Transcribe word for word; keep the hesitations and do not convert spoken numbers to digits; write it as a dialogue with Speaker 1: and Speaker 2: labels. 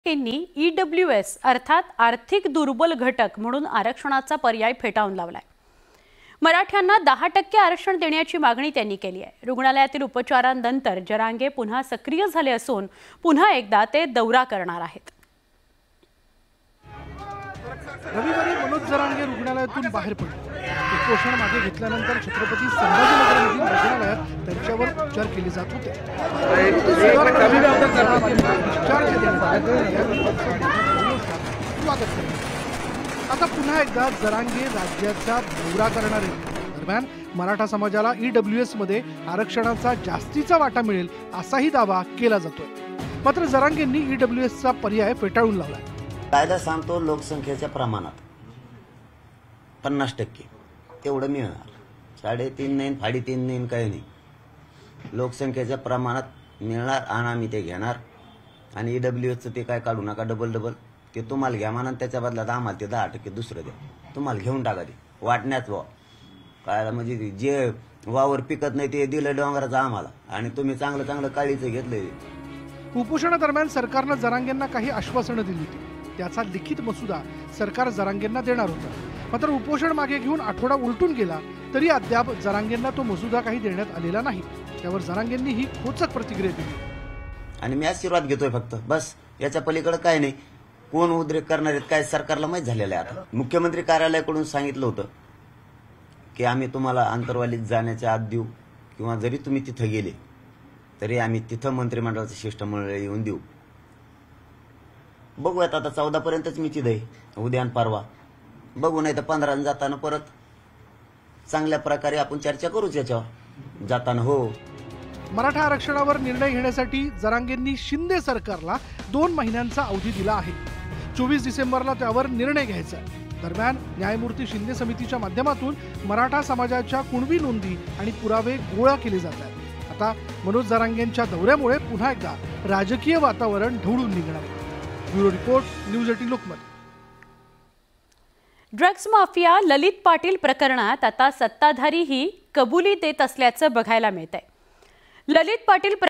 Speaker 1: यांनी ईडब्ल्यूएस अर्थात आर्थिक दुर्बल घटक म्हणून आरक्षणाचा पर्याय फेटाळून लावलाय। मराठ्यांना दहा टक्के आरक्षण देण्याची मागणी त्यांनी केली आहे। रुग्णालयातील उपचारांनंतर जरांगे पुन्हा सक्रिय झाले असून पुन्हा एकदा ते दौरा करणार आहेत।
Speaker 2: रविवारी मनोज जरांगे रुग्णालयातून बाहेर पडले। उपोषण मागे घेतल्यानंतर छत्रपती संभाजीनगरमधील रुग्णालयात त्यांच्यावर उपचार केले जात होते। आता पुन्हा एकदा जरांगे राज्याचा दौरा करणार आहेत। दरम्यान मराठा समाजाला ईडब्ल्यूएस मध्ये आरक्षणाचा जास्तीचा वाटा मिळेल असाही दावा केला जातोय। मात्र जरांगेंनी ईडब्ल्यूएसचा पर्याय फेटाळून लावला।
Speaker 3: कायदा सांगतो लोकसंख्येच्या प्रमाणात पन्नास टक्के तेवढं मिळणार, साडेतीन नाही साडेतीन नाही काही नाही, लोकसंख्येच्या प्रमाणात मिळणार आणि आम्ही ते घेणार। आणि ईडब्ल्यूएसचं ते काय काढू नका, डबल डबल ते तुम्हाला घ्या म्हणा, त्याच्या बदल्यात आम्हाला ते दहा टक्के दुसरं द्या, तुम्हाला घेऊन टाका ते वाटण्याच वा काय म्हणजे जे वावर पिकत नाही ते दिलं डोंगराचं आम्हाला आणि तुम्ही चांगलं चांगलं काळीचं घेतलंय।
Speaker 2: उपोषणादरम्यान सरकारनं जरांगेंना काही आश्वासनं दिली होती, त्याचा लिखित मसुदा सरकार जरांगेंना देणार होतं। मात्र उपोषण मागे घेऊन आठवडा उलटून गेला तरी अद्याप जरांगेंना तो मसुदा काही देण्यात आलेला नाही। त्यावर जरांगेंनी ही खोचक प्रतिक्रिया दिली
Speaker 3: आणि मी आशीर्वाद घेतोय फक्त, बस याच्या पलीकडे काय नाही। कोण उद्रेक करणार आहेत काय सरकारला माहीत झालेलं आहे। आता मुख्यमंत्री कार्यालयाकडून सांगितलं होतं की आम्ही तुम्हाला अंतर्वालीत जाण्याच्या आत देऊ किंवा जरी तुम्ही तिथं गेले तरी आम्ही तिथं मंत्रिमंडळाचं शिष्टमंडळ येऊन देऊ। बघूयात आता चौदा पर्यंतच मी तिथे उद्या परवा बघू, नाही तर पंधरा जाताना परत चांगल्या प्रकारे आपण चर्चा करूच याच्यावर जाताना। हो,
Speaker 2: मराठा आरक्षणावर निर्णय घेण्यासाठी जरांगेंनी शिंदे सरकारला दोन महिन्यांचा अवधी दिला आहे। चोवीस डिसेंबरला त्यावर निर्णय घ्यायचा आहे। दरम्यान न्यायमूर्ती शिंदे समितीच्या माध्यमातून मराठा समाजाच्या कुणबी नोंदी आणि पुरावे गोळा केले जात आहेत। आता मनोज जरांगेंच्या दौऱ्यामुळे पुन्हा एकदा राजकीय वातावरण ढवळून निघणार आहे। Bureau report, news eighteen Lokmat.
Speaker 1: Drugs mafia Lalit Patil प्रकरणात आता सत्ताधारी ही कबुली देत असल्याचं बघायला मिळतंय। ललित पाटील